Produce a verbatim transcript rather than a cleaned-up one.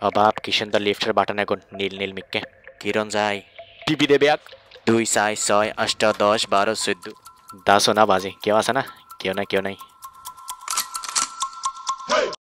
অভাব কি সুন্দর লিফটের বাটন এখন নীল নীল মিক্কে কিরণ যায় টিভি দেবে এক দুই চার ছয় আষ্ট দশ বারো চোদ্দ দা শোনা বাজে কেউ আছে না কেউ নাই কেউ নাই